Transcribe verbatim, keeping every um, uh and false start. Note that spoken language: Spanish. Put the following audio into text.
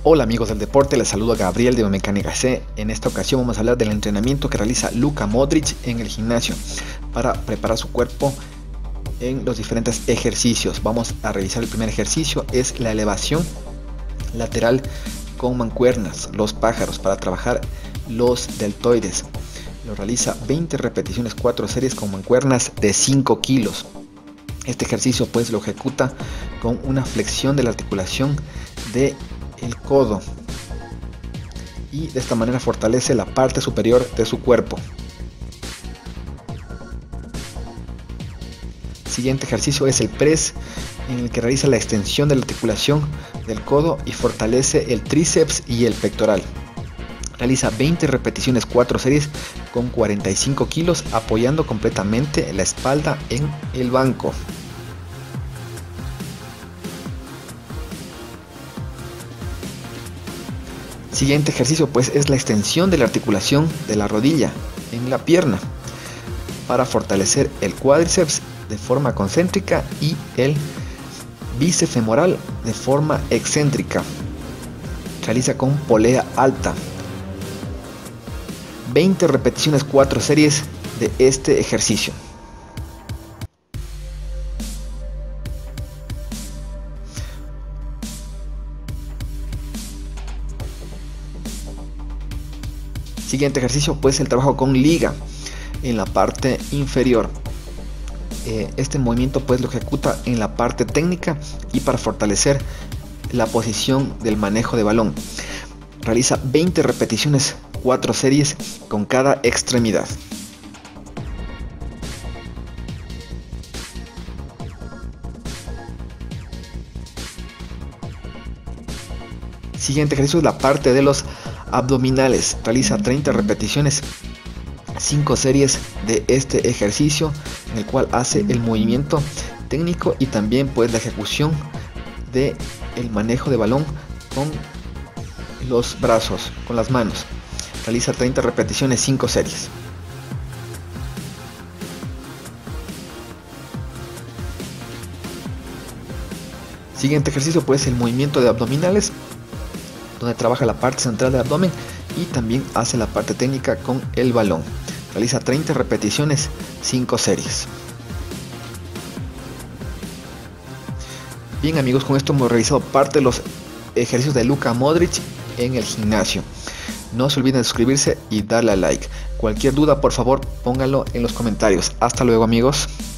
Hola amigos del deporte, les saludo a Gabriel de Biomecánica C. En esta ocasión vamos a hablar del entrenamiento que realiza Luka Modric en el gimnasio para preparar su cuerpo en los diferentes ejercicios. Vamos a revisar el primer ejercicio, es la elevación lateral con mancuernas, los pájaros, para trabajar los deltoides. Lo realiza veinte repeticiones, cuatro series con mancuernas de cinco kilos. Este ejercicio pues lo ejecuta con una flexión de la articulación de el codo y de esta manera fortalece la parte superior de su cuerpo. Siguiente ejercicio es el press, en el que realiza la extensión de la articulación del codo y fortalece el tríceps y el pectoral. Realiza veinte repeticiones, cuatro series con cuarenta y cinco kilos, apoyando completamente la espalda en el banco. Siguiente ejercicio pues es la extensión de la articulación de la rodilla en la pierna para fortalecer el cuádriceps de forma concéntrica y el bíceps femoral de forma excéntrica. Realiza con polea alta. veinte repeticiones, cuatro series de este ejercicio. Siguiente ejercicio pues el trabajo con liga en la parte inferior. Eh, este movimiento pues lo ejecuta en la parte técnica y para fortalecer la posición del manejo de balón. Realiza veinte repeticiones, cuatro series con cada extremidad. Siguiente ejercicio es la parte de los abdominales. Realiza treinta repeticiones, cinco series de este ejercicio, en el cual hace el movimiento técnico y también pues la ejecución de el manejo de balón con los brazos, con las manos. Realiza treinta repeticiones, cinco series. Siguiente ejercicio pues el movimiento de abdominales, donde trabaja la parte central del abdomen y también hace la parte técnica con el balón. Realiza treinta repeticiones, cinco series. Bien amigos, con esto hemos realizado parte de los ejercicios de Luka Modric en el gimnasio. No se olviden de suscribirse y darle a like. Cualquier duda por favor pónganlo en los comentarios. Hasta luego amigos.